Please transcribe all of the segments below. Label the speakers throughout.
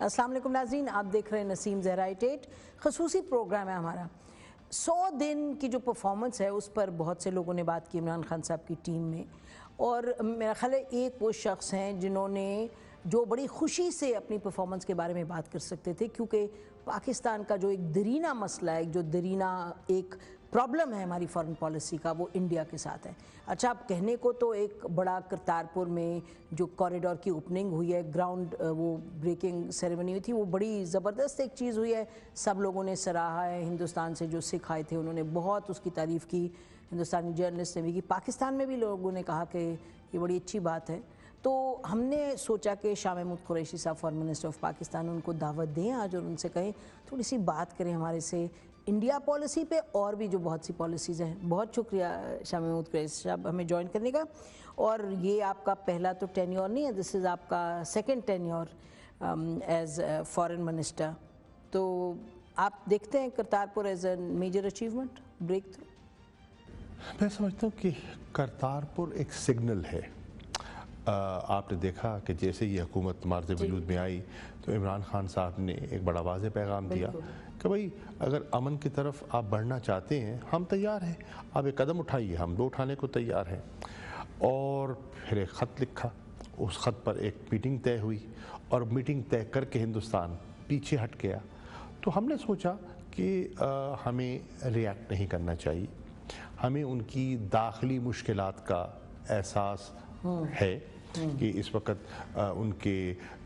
Speaker 1: السلام علیکم ناظرین، آپ دیکھ رہے ہیں نسیم زہرا 88 خصوصی پروگرام ہے ہمارا 100 دن کی جو پرفارمنس ہے اس پر بہت سے لوگوں نے بات کی عمران خان صاحب کی ٹیم میں، اور میرا خیال ہے ایک وہ شخص ہیں جنہوں نے جو بڑی خوشی سے اپنی پرفارمنس کے بارے میں بات کر سکتے تھے، کیونکہ پاکستان کا جو ایک درینہ مسئلہ ہے، جو درینہ ایک پرابلم ہے ہماری فارن پالیسی کا، وہ انڈیا کے ساتھ ہے۔ اچھا، آپ کہنے کو تو ایک بڑا کرتارپور میں جو کوریڈور کی اوپننگ ہوئی ہے، گراؤنڈ وہ بریکنگ سیریمنی ہوئی تھی، وہ بڑی زبردست ایک چیز ہوئی ہے، سب لوگوں نے سراہا ہے۔ ہندوستان سے جو سکھ آئے تھے انہوں نے بہت اس کی تعریف کی، ہندوستانی جرنلسٹ نے بھی کی، پاکستان میں بھی لوگوں نے کہا کہ یہ بڑی اچھی بات ہے۔ تو ہم نے سوچا کہ شاہ محمود قریشی صاحب فارن منسٹر آف پاکستان، ان کو دعوت دیں آج اور ان سے کہیں تھوڑی سی بات کریں ہمارے سے انڈیا پالیسی پہ اور بھی جو بہت سی پالیسیز ہیں۔ بہت شکریہ شاہ محمود قریشی صاحب ہمیں جوائن کرنے کا، اور یہ آپ کا پہلا تو ٹینیور نہیں ہے، دس از آپ کا second tenure as foreign minister, تو آپ دیکھتے ہیں Kartarpur as a major achievement, breakthrough?
Speaker 2: میں سمجھتا ہوں کہ کرتارپور ایک سگنل ہے۔ آپ نے دیکھا کہ جیسے یہ حکومت مارز وجود میں آئی تو عمران خان صاحب نے ایک بڑا واضح پیغام دیا کہ بھائی اگر امن کی طرف آپ بڑھنا چاہتے ہیں ہم تیار ہیں، آپ ایک قدم اٹھائیے، ہم دو اٹھانے کو تیار ہیں۔ اور پھر ایک خط لکھا، اس خط پر ایک میٹنگ طے ہوئی، اور میٹنگ طے کر کے ہندوستان پیچھے ہٹ گیا۔ تو ہم نے سوچا کہ ہمیں ری ایکٹ نہیں کرنا چاہیے، ہمیں ان کی داخلی مشکلات کا احساس ہے کہ اس وقت ان کے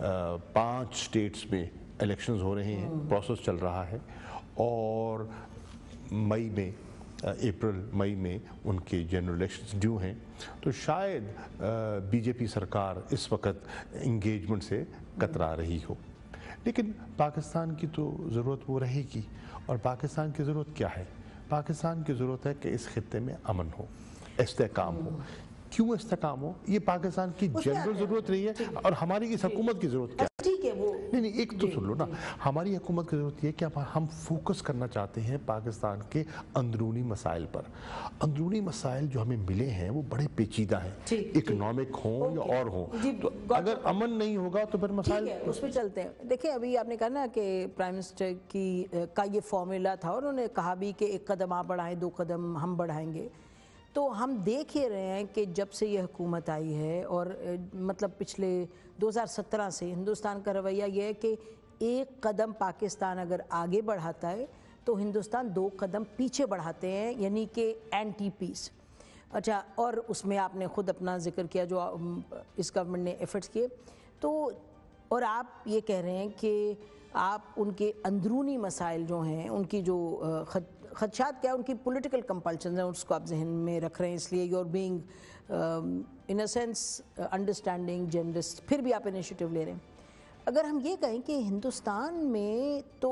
Speaker 2: 5 اسٹیٹس میں الیکشنز ہو رہے ہیں، پروسیس چل رہا ہے، اور مئی میں اپریل مئی میں ان کے جنرل الیکشنز ڈیو ہیں۔ تو شاید بی جے پی سرکار اس وقت انگیجمنٹ سے کترا رہی ہو، لیکن پاکستان کی تو ضرورت وہ رہے گی۔ اور پاکستان کی ضرورت کیا ہے؟ پاکستان کی ضرورت ہے کہ اس خطے میں امن ہو، استحکام ہو۔ کیوں استحکام ہو؟ یہ پاکستان کی جنرل ضرورت رہی ہے، اور ہماری اس حکومت کی ضرورت کیا ہے؟ نہیں ایک تو سن لو نا، ہماری حکومت کی ضرورت یہ ہے کہ ہم فوکس کرنا چاہتے ہیں پاکستان کے اندرونی مسائل پر۔ اندرونی مسائل جو ہمیں ملے ہیں وہ بڑے پیچیدہ ہیں، اکنامک ہوں یا اور ہوں، تو اگر امن نہیں ہوگا تو پھر مسائل
Speaker 1: اس پہ چلتے ہیں۔ دیکھیں ابھی آپ نے کہا نا کہ پرائم منسٹر کا یہ فارمولا تھا، اور انہوں نے کہا بھی کہ ایک قدم آپ بڑھائیں، 2 قدم ہم بڑھائیں گے۔ تو ہم دیکھ ہی رہے ہیں کہ جب سے یہ حکومت آئی ہے، اور مطلب پچھلے 2017 سے ہندوستان کا رویہ یہ ہے کہ ایک قدم پاکستان اگر آگے بڑھاتا ہے تو ہندوستان 2 قدم پیچھے بڑھاتے ہیں، یعنی کہ اینٹی پیس۔ اچھا، اور اس میں آپ نے خود اپنا ذکر کیا جو اس گورنمنٹ نے ایفرٹس کیے، تو اور آپ یہ کہہ رہے ہیں کہ آپ ان کے اندرونی مسائل جو ہیں، ان کی جو خدشات کیا، ان کی پولیٹیکل کمپلشنز ہیں، اس کو آپ ذہن میں رکھ رہے ہیں، اس لیے you are being in a sense understanding journalist, پھر بھی آپ انیشیٹو لے رہے ہیں۔ اگر ہم یہ کہیں کہ ہندوستان میں تو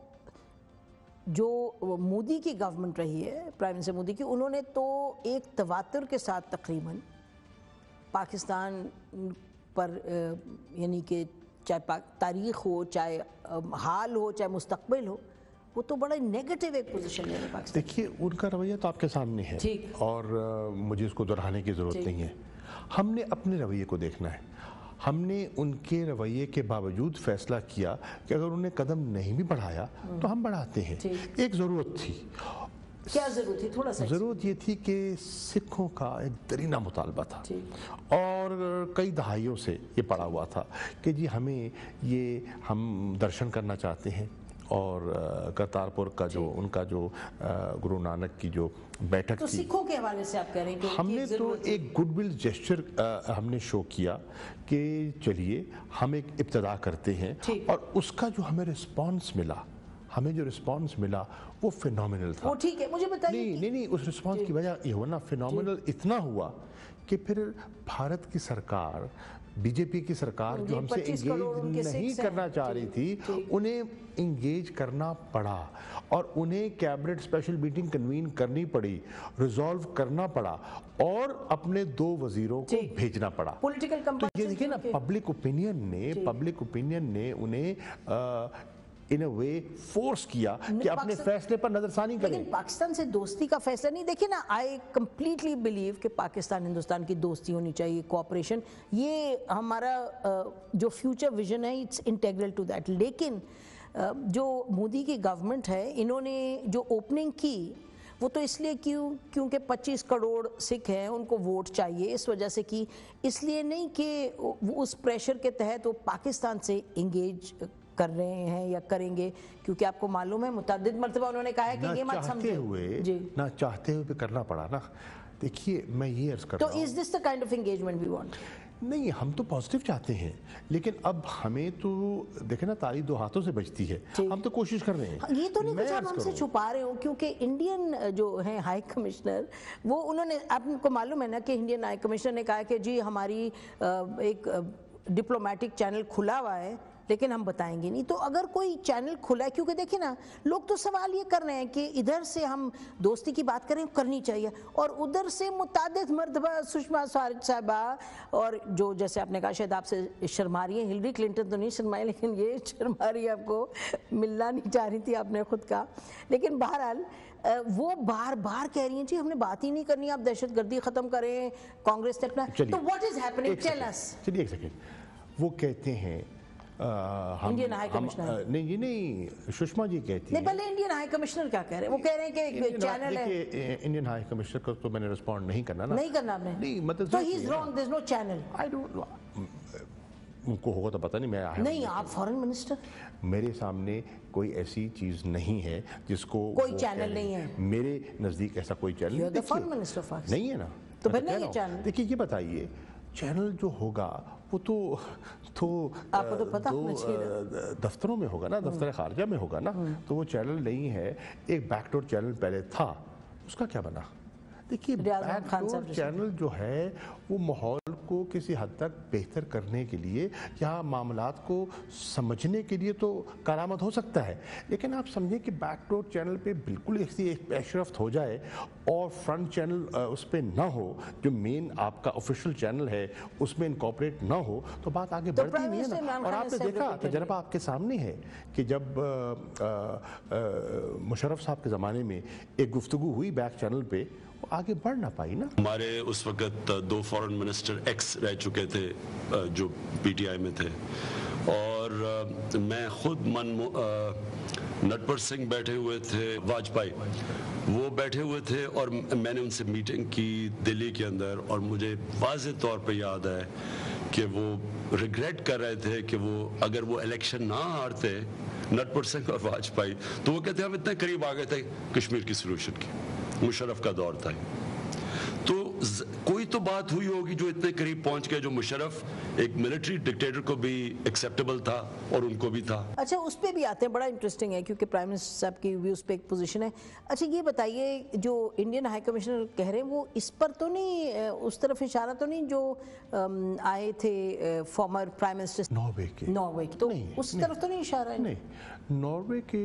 Speaker 1: جو مودی کی گورنمنٹ رہی ہے، پرائم منسٹر مودی کی، انہوں نے تو ایک تواتر کے ساتھ تقریباً پاکستان پر یعنی کہ چاہے تاریخ ہو، چاہے حال ہو، چاہے مستقبل ہو، وہ تو بڑا نیگیٹو ایک پوزیشن لے رہے پاکستان۔
Speaker 2: دیکھیے ان کا رویہ تو آپ کے سامنے ہے، اور مجھے اس کو دہرانے کی ضرورت نہیں ہے۔ ہم نے اپنے رویے کو دیکھنا ہے۔ ہم نے ان کے رویے کے باوجود فیصلہ کیا کہ اگر انہوں نے قدم نہیں بھی بڑھایا تو ہم بڑھاتے ہیں۔ ایک ضرورت تھی۔
Speaker 1: کیا ضرورت تھی؟ تھوڑا سا
Speaker 2: ضرورت یہ تھی کہ سکھوں کا ایک درینہ مطالبہ تھا، اور کئی دہائیوں سے یہ پڑا ہوا تھا کہ جی ہمیں یہ ہم درشن کرنا چاہتے ہیں، اور کرتارپور کا جو ان کا جو گرو نانک کی جو بیٹھک
Speaker 1: تو
Speaker 2: تھی،
Speaker 1: سکھوں کے حوالے سے آپ کہہ رہے ہیں کہ
Speaker 2: ہم نے تو ایک گڈ ول جیسچر ہم نے شو کیا کہ چلیے ہم ایک ابتدا کرتے ہیں، اور اس کا جو ہمیں رسپانس ملا، ہمیں جو رسپانس ملا وہ فینومینل تھا۔
Speaker 1: وہ ٹھیک ہے، مجھے بتائیے۔
Speaker 2: نہیں اس رسپانس کی وجہ یہ ہوا نا، فینومینل اتنا ہوا کہ پھر بھارت کی سرکار، بی جے پی کی سرکار جو ہم سے انگیج نہیں کرنا چاہ رہی تھی، انہیں انگیج کرنا پڑا، اور انہیں کیبنٹ اسپیشل میٹنگ کنوین کرنی پڑی، ریزالو کرنا پڑا، اور اپنے 2 وزیروں کو بھیجنا پڑا۔ تو یہ دیکھیں نا، پبلک اوپینین نے انہیں in a way force کیا کہ اپنے فیصلے پر نظر ثانی کریں.
Speaker 1: لیکن پاکستان سے دوستی کا فیصلہ نہیں. دیکھیں نا, I completely believe کہ پاکستان ہندوستان کی دوستی ہونی چاہیے, کوآپریشن, یہ ہمارا جو فیوچر ویژن ہے, it's integral to that. لیکن جو مودی کی گورنمنٹ ہے, انہوں نے جو اوپننگ کی وہ تو اس لیے کیونکہ 25 کروڑ سکھ ہیں, ان کو ووٹ چاہیے, اس وجہ سے کی, اس لیے نہیں کہ وہ اس پریشر کے تحت وہ پاکستان سے انگیج کر رہے ہیں یا کریں گے, کیونکہ آپ کو معلوم ہے متعدد مرتبہ انہوں نے کہا ہے کہ یہ مت سمجھے.
Speaker 2: نہ چاہتے ہوئے بھی کرنا پڑا نا. دیکھیے میں یہ عرض کر رہا ہوں,
Speaker 1: تو is this the kind of engagement we want?
Speaker 2: نہیں, ہم تو پازیٹیو چاہتے ہیں, لیکن اب ہمیں تو دیکھیں نا تالی دو ہاتھوں سے بچتی ہے, ہم تو کوشش کر رہے ہیں.
Speaker 1: یہ تو نہیں کچھ آپ ہم سے چھپا رہے ہوں, کیونکہ انڈین جو ہیں ہائی کمشنر, وہ انہوں نے, آپ کو معلوم ہے نا کہ انڈین ہائی کمشنر نے کہا کہ جی ہماری ایک ڈپلومیٹک چینل کھلا ہوا ہے, لیکن ہم بتائیں گے نہیں. تو اگر کوئی چینل کھلا ہے, کیونکہ دیکھیں نا لوگ تو سوال یہ کر رہے ہیں کہ ادھر سے ہم دوستی کی بات کریں, کرنی چاہیے, اور ادھر سے متعدد مرتبہ سشما سوراج صاحبہ, اور جو جیسے آپ نے کہا شاید آپ سے شرما رہی ہیں, ہلری کلنٹن تو نہیں شرمائی, لیکن یہ شرما رہی ہے, آپ کو ملنا نہیں چاہ رہی تھی آپ نے خود کا, لیکن بہرحال وہ بار بار کہہ رہی ہیں جی ہم نے بات ہی نہیں کرنی, آپ دہشت گردی ختم کریں, کانگریس نے اپنا. تو what is happening, tell us.
Speaker 2: چلیے ایک سیکنڈ, وہ کہتے ہیں
Speaker 1: انڈین ہائی کمشنر,
Speaker 2: نہیں یہ نہیں, سشما جی کہتی ہیں.
Speaker 1: نہیں پہلے انڈین ہائی کمشنر کیا کہہ رہے ہیں, وہ کہہ رہے ہیں کہ ایک چینل ہے.
Speaker 2: انڈین ہائی کمشنر کو تو میں نے رسپونڈ نہیں کرنا نا,
Speaker 1: نہیں کرنا آپ نے,
Speaker 2: نہیں مطلب
Speaker 1: تو he is wrong, there is no channel.
Speaker 2: I don't know, ان کو ہوگا تو پتہ نہیں, میں
Speaker 1: نہیں, آپ فارن منسٹر,
Speaker 2: میرے سامنے کوئی ایسی چیز نہیں ہے جس کو
Speaker 1: کوئی چینل نہیں ہے
Speaker 2: میرے نزدیک, ایسا کوئی چینل
Speaker 1: فارن منسٹر
Speaker 2: نہیں ہے نا.
Speaker 1: تو پھر نہیں ہے چینل.
Speaker 2: دیکھیے یہ بتائیے, چینل جو ہوگا وہ تو
Speaker 1: آپ کو تو پتہ ہونا چاہیے,
Speaker 2: دفتروں میں ہوگا نا, دفتر خارجہ میں ہوگا نا, تو وہ چینل نہیں ہے. ایک بیک ڈور چینل پہلے تھا, اس کا کیا بنا؟ دیکھیے بیک ڈور چینل جو ہے وہ ماحول کو کسی حد تک بہتر کرنے کے لیے یا معاملات کو سمجھنے کے لیے تو کارآمد ہو سکتا ہے, لیکن آپ سمجھیں کہ بیک ڈور چینل پہ بالکل ایک پیش رفت ہو جائے اور فرنٹ چینل اس پہ نہ ہو, جو مین آپ کا آفیشیل چینل ہے اس میں انکارپوریٹ نہ ہو, تو بات آگے بڑھتی نہیں ہے نا. اور آپ نے دیکھا, تجربہ آپ کے سامنے ہے کہ جب مشرف صاحب کے زمانے میں ایک گفتگو ہوئی بیک چینل پہ, آگے بڑھ نہ پائی نا.
Speaker 3: ہمارے اس وقت 2 فورن منسٹر ایکس رہ چکے تھے جو پی ٹی آئی میں تھے, اور میں خود نٹور سنگھ بیٹھے ہوئے تھے, واجپائی وہ بیٹھے ہوئے تھے, اور میں نے ان سے میٹنگ کی دلی کے اندر, اور مجھے واضح طور پہ یاد ہے کہ وہ ریگریٹ کر رہے تھے کہ وہ اگر وہ الیکشن نہ ہارتے نٹور سنگھ اور واجپائی, تو وہ کہتے ہیں ہم اتنے قریب آ گئے تھے کشمیر کی سلوشن کی, مشرف کا دور تھا. تو کوئی تو بات ہوئی ہوگی جو اتنے قریب پہنچ گئے, جو مشرف ایک ملٹری ڈکٹیٹر کو بھی ایکسیپٹیبل تھا اور ان کو بھی تھا.
Speaker 1: اچھا اس پہ بھی آتے ہیں, بڑا انٹرسٹنگ ہے کیونکہ پرائم منسٹر صاحب کی بھی اس پہ ایک پوزیشن ہے. اچھا یہ بتائیے, جو انڈین ہائی کمشنر کہہ رہے ہیں وہ اس پر تو نہیں, اس طرف اشارہ تو نہیں جو آئے تھے فارمر پرائم منسٹر ناروے کے, تو اس طرف تو نہیں اشارہ ہے؟
Speaker 2: نہیں, ناروے کے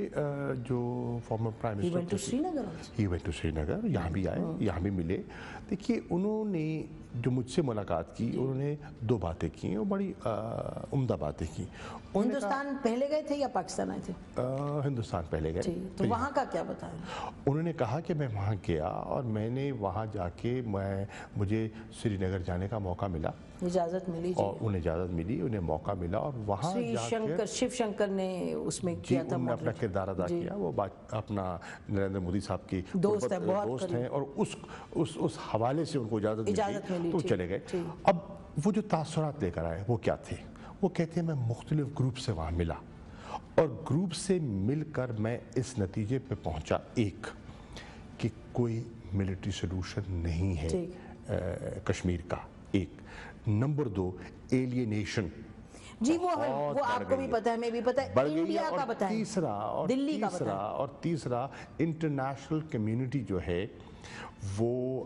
Speaker 2: جو former prime minister he went to Srinagar, یہاں بھی آئے, یہاں بھی ملے. دیکھیے انہوں نے جو مجھ سے ملاقات کی, انہوں نے 2 باتیں کی اور بڑی عمدہ باتیں کی.
Speaker 1: ہندوستان پہلے گئے تھے یا پاکستان آئے تھے؟
Speaker 2: ہندوستان پہلے گئے.
Speaker 1: تو وہاں کا کیا بتائیں؟
Speaker 2: انہوں نے کہا کہ میں وہاں گیا اور میں نے وہاں جا کے مجھے سری نگر جانے کا موقع ملا,
Speaker 1: اجازت ملی,
Speaker 2: اور انہیں اجازت ملی, انہیں موقع ملا, اور وہاں
Speaker 1: شیو شنکر نے اس میں کیا تھا,
Speaker 2: اپنا کردار ادا کیا. وہ اپنا نریندر مودی صاحب کی دوست ہیں, اور اس حوالے سے ان کو اجازت ملی تو چلے گئے. اب وہ جو تاثرات لے کر آئے وہ کیا تھے؟ وہ کہتے ہیں میں مختلف گروپ سے وہاں ملا, اور گروپ سے مل کر میں اس نتیجے پہ پہنچا, ایک کہ کوئی ملٹری سلوشن نہیں ہے کشمیر کا, ایک. نمبر 2 ایلینیشن,
Speaker 1: جی وہ آپ کو بھی پتہ ہے, میں بھی پتہ ہے, انڈیا کا بتائیں, دلی کا بتائیں,
Speaker 2: اور تیسرا انٹرنیشنل کمیونٹی جو ہے وہ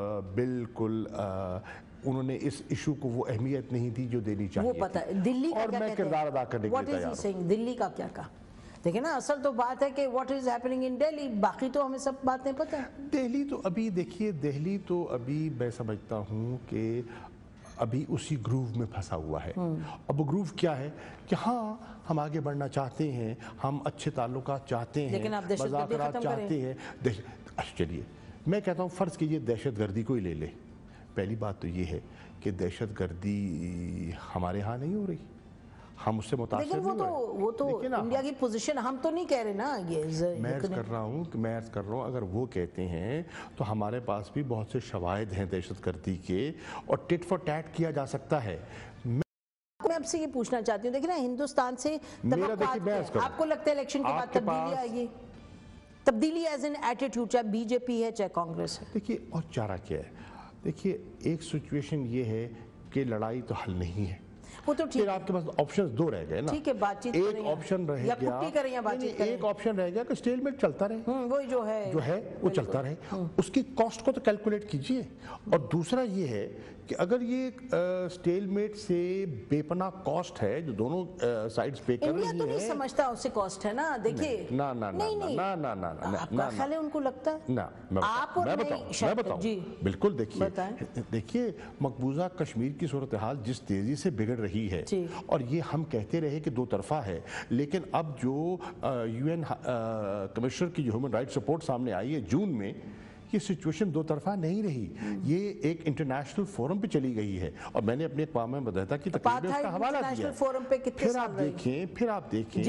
Speaker 2: بالکل انہوں نے اس ایشو کو وہ اہمیت نہیں دی جو دینی چاہیے.
Speaker 1: وہ پتہ ہے دلی کا,
Speaker 2: اور میں کردار ادا کرنے کے لیے تیار ہوں.
Speaker 1: دلی کا کیا کہا؟ دیکھیں نا, اصل تو بات ہے کہ what is happening in Delhi, باقی تو ہمیں سب باتیں پتہ ہیں.
Speaker 2: دہلی تو ابھی دیکھیے, دہلی تو ابھی میں سمجھتا ہوں کہ अभी उसी ग्रूव में फंसा हुआ है। अब वो ग्रूव क्या है कि हाँ हम आगे बढ़ना चाहते हैं, हम अच्छे ताल्लुकात चाहते हैं, मज़ाकरात चाहते हैं। चलिए मैं कहता हूँ फ़र्ज़ कीजिए दहशतगर्दी को ही ले ले। पहली बात तो ये है कि दहशतगर्दी हमारे यहाँ नहीं हो रही, हम उससे मुतासिर नहीं हो रहे।
Speaker 1: वो तो इंडिया की पोजीशन, हम तो नहीं कह रहे ना ये।
Speaker 2: मैं अर्ज़ कर रहा हूँ अगर वो कहते हैं तो हमारे पास भी बहुत से शवाहिद हैं दहशतगर्दी के, और टिट फॉर टैट किया जा सकता है।
Speaker 1: मैं आपसे ये पूछना चाहती हूँ, देखिए ना हिंदुस्तान से आपको लगता है इलेक्शन के बाद तब्दीली आएगी? तब्दीली एज एन एटीट्यूड, चाहे बीजेपी है चाहे कांग्रेस है।
Speaker 2: देखिए और चारा क्या है, देखिए एक सिचुएशन ये है कि लड़ाई तो हल नहीं है,
Speaker 1: वो तो ठीक है,
Speaker 2: आपके पास ऑप्शंस दो रह गए ना।
Speaker 1: ठीक है, बातचीत
Speaker 2: एक ऑप्शन रह गया, एक ऑप्शन रह गया कि स्टेलमेट चलता रहे,
Speaker 1: वही जो है
Speaker 2: वो चलता रहे, उसकी कॉस्ट को तो कैलकुलेट कीजिए। और दूसरा ये है कि अगर ये स्टेलमेट से बेपना कॉस्ट है जो दोनों साइड्स पे कर रही हैं,
Speaker 1: इंडिया तो नहीं समझता उससे कॉस्ट है ना। देखिए
Speaker 2: ना ना ना ना ना ना
Speaker 1: आपका ख्याल है उनको लगता है
Speaker 2: ना। मैं बताऊं बिल्कुल। देखिए मकबूजा कश्मीर की सूरत हाल जिस तेजी से बिगड़ रही है, और ये हम कहते रहे कि दो तरफा है, लेकिन अब जो UN कमिश्नर की जो ह्यूमन राइट्स रिपोर्ट सामने आई है जून में, ये सिचुएशन दो तरफा नहीं रही, ये एक इंटरनेशनल फोरम पे चली गई है। और मैंने अपने अक़वाम में बताया कि तकरीबन उसका हवाला दिया। फिर आप देखें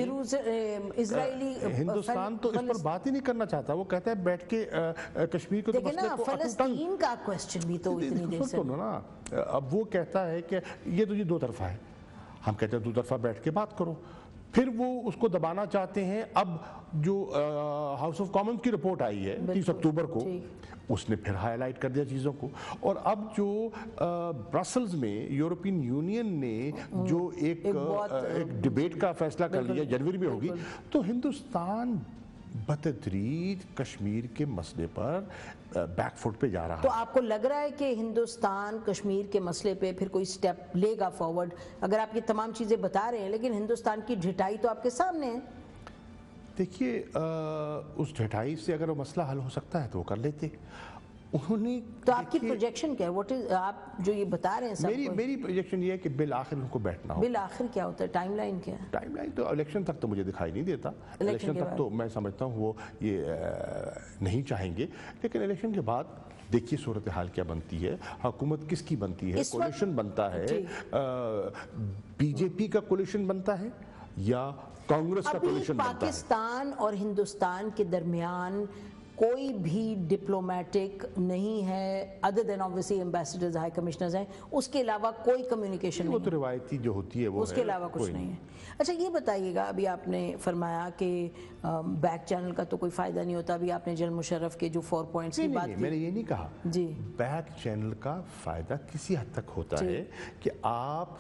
Speaker 2: हिंदुस्तान तो इस पर बात ही नहीं करना चाहता, वो कहता है बैठ के कश्मीर को
Speaker 1: फलस्तीन का क्वेश्चन भी तो इतनी देर से
Speaker 2: ना। अब वो कहता है कि ये दो तरफा है, हम कहते हैं दो तरफा बैठ के बात करो। फिर वो उसको दबाना चाहते हैं। अब जो हाउस ऑफ कॉमन्स की रिपोर्ट आई है 30 अक्टूबर को, उसने फिर हाईलाइट कर दिया चीज़ों को। और अब जो ब्रसल्स में यूरोपियन यूनियन ने जो एक डिबेट का फैसला कर लिया, जनवरी में होगी, तो हिंदुस्तान बतदरीज कश्मीर के मसले पर बैकफुट पे जा रहा है।
Speaker 1: तो आपको लग रहा है कि हिंदुस्तान कश्मीर के मसले पे फिर कोई स्टेप लेगा फॉरवर्ड? अगर आप ये तमाम चीज़ें बता रहे हैं, लेकिन हिंदुस्तान की ढिठाई तो आपके सामने है।
Speaker 2: देखिए उस ढिठाई से अगर वो मसला हल हो सकता है तो वो कर लेते। उन्होंने
Speaker 1: तो आपकी प्रोजेक्शन क्या है? व्हाट इज आप जो ये बता रहे हैं?
Speaker 2: मेरी प्रोजेक्शन ये है कि बिल आखिर उनको बैठना हो।
Speaker 1: बिल आखिर क्या होता है? टाइमलाइन क्या है?
Speaker 2: टाइमलाइन तो इलेक्शन तक तो मुझे दिखाई नहीं देता। इलेक्शन तक तो मैं समझता हूँ वो ये नहीं चाहेंगे, लेकिन इलेक्शन के बाद देखिए सूरत हाल क्या बनती है, हुकूमत किसकी बनती है, कोलिशन बनता है, बीजेपी का कोलिशन बनता है या कांग्रेस का कोलिशन बनता है।
Speaker 1: पाकिस्तान और हिंदुस्तान के दरमियान कोई भी डिप्लोमेटिक नहीं है, other than obviously ambassadors, high commissioners हैं, उसके अलावा कोई कम्युनिकेशन नहीं।
Speaker 2: वो तो रिवायती जो होती है वो
Speaker 1: उसके अलावा कुछ नहीं है। अच्छा ये बताइएगा, अभी आपने फरमाया कि बैक चैनल का तो कोई फ़ायदा नहीं होता। अभी आपने जनरल मुशर्रफ के जो 4 पॉइंट्स की बात की,
Speaker 2: मैंने ये नहीं कहा
Speaker 1: जी।
Speaker 2: बैक चैनल का फ़ायदा किसी हद तक होता है कि आप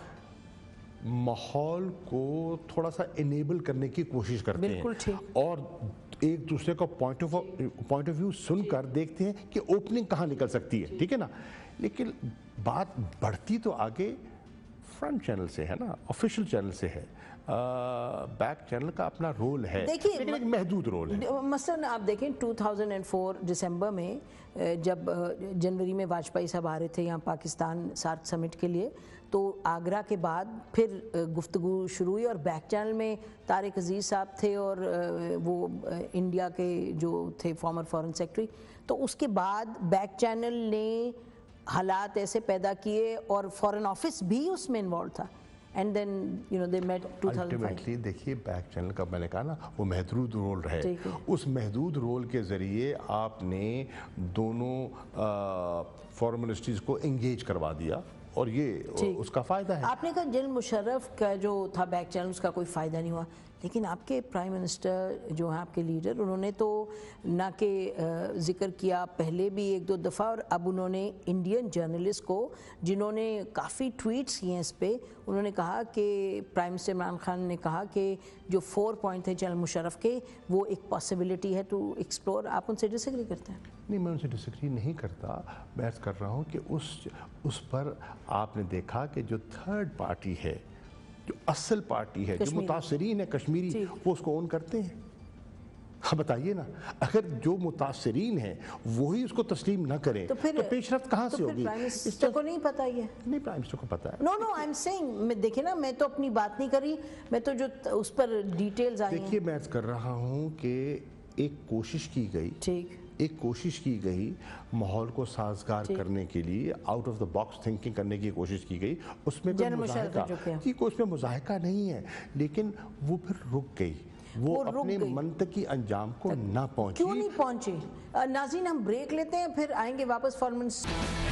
Speaker 2: माहौल को थोड़ा सा इनेबल करने की कोशिश करते हैं और एक दूसरे का पॉइंट ऑफ व्यू सुनकर देखते हैं कि ओपनिंग कहाँ निकल सकती है, ठीक है ना। लेकिन बात बढ़ती तो आगे फ्रंट चैनल से है ना, ऑफिशियल चैनल से है। बैक चैनल का अपना रोल है, लेकिन एक महदूद रोल है।
Speaker 1: मसलन आप देखें 2004 दिसंबर में जब जनवरी में वाजपेयी साहब आ रहे थे यहाँ पाकिस्तान सार्क समिट के लिए, तो आगरा के बाद फिर गुफ्तगू शुरू हुई और बैक चैनल में तारिक अजीज़ साहब थे और वो इंडिया के जो थे फॉर्मर फॉरेन सेक्रेटरी। तो उसके बाद बैक चैनल ने हालात ऐसे पैदा किए और फॉरेन ऑफिस भी उसमें इन्वॉल्व था। And then you know they met 2005।
Speaker 2: Ultimately देखिए बैक चैनल का मैंने कहा ना वो महदूद रोल है। उस महदूद रोल के ज़रिए आपने दोनों फॉरेन मिनिस्ट्रीज़ को एंगेज करवा दिया और ये उसका फ़ायदा है।
Speaker 1: आपने कहा जनरल मुशर्रफ का जो था बैक चैनल उसका कोई फ़ायदा नहीं हुआ, लेकिन आपके प्राइम मिनिस्टर जो हैं आपके लीडर, उन्होंने तो ना के ज़िक्र किया पहले भी 1-2 दफ़ा, और अब उन्होंने इंडियन जर्नलिस्ट को जिन्होंने काफ़ी ट्वीट्स किए हैं इस पर, उन्होंने कहा कि प्राइम मिनिस्टर इमरान खान ने कहा कि जो 4 पॉइंट थे जनरल मुशर्रफ के वो एक पॉसिबिलिटी है टू एक्सप्लोर। आप उनसे डिसएग्री करते हैं?
Speaker 2: नहीं, मैं उनसे डिसएग्री नहीं करता, बहस कर रहा हूँ कि उस पर आपने देखा कि जो थर्ड पार्टी है, जो असल पार्टी है, जो मुतासरीन है कश्मीरी, वो उसको ओन करते हैं। اب بتائیے نا، اگر جو متاثرین ہیں وہی اس کو تسلیم نہ کریں تو پیش رفت کہاں سے ہوگی؟
Speaker 1: پرائم منسٹر کو نہیں پتا یہ؟
Speaker 2: نہیں، پرائم منسٹر کو پتا ہے.
Speaker 1: نو آئی ایم سیئنگ، دیکھیں نا، میں تو اپنی بات نہیں کر رہی، میں تو جو اس پر ڈیٹیلز آئی ہیں.
Speaker 2: دیکھیے میں عرض کر رہا ہوں کہ ایک کوشش کی گئی، ایک کوشش کی گئی ماحول کو سازگار کرنے کے لیے، out of the box thinking کرنے کی کوشش کی گئی. اس میں کوئی مضاحکہ نہیں ہے، لیکن وہ پھر رک گئی، وہ اپنے منطقی انجام کو نہ پہنچی.
Speaker 1: کیوں نہیں پہنچی؟ ناظرین ہم بریک لیتے ہیں، پھر آئیں گے واپس فارمنس.